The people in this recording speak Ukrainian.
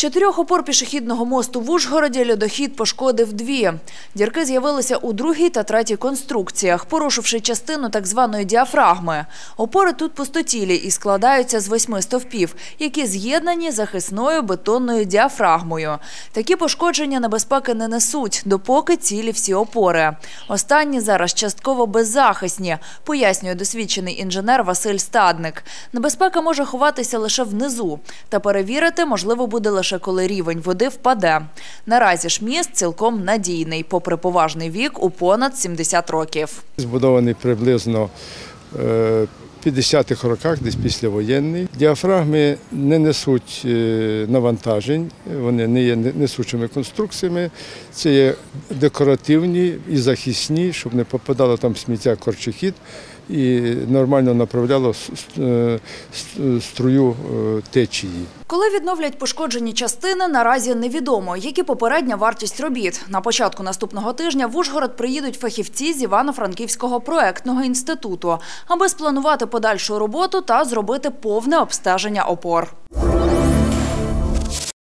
З 4 опор пішохідного мосту в Ужгороді льодохід пошкодив 2. Дірки з'явилися у другій та третій конструкціях, порушивши частину так званої діафрагми. Опори тут пустотілі і складаються з 8 стовпів, які з'єднані захисною бетонною діафрагмою. Такі пошкодження небезпеки не несуть, допоки цілі всі опори. Останні зараз частково беззахисні, пояснює досвідчений інженер Василь Стадник. Небезпека може ховатися лише внизу, та перевірити можливо буде лише коли рівень води впаде. Наразі ж міст цілком надійний, попри поважний вік у понад 70 років. Збудований приблизно в 50-х роках, десь післявоєнний. Діафрагми не несуть навантажень, вони не є несучими конструкціями. Це є декоративні і захисні, щоб не попадало там сміття, корчохід і нормально направляло струю течії. Коли відновлять пошкоджені частини, наразі невідомо, як і попередня вартість робіт. На початку наступного тижня в Ужгород приїдуть фахівці з Івано-Франківського проектного інституту, аби спланувати подальшу роботу та зробити повне обстеження опор.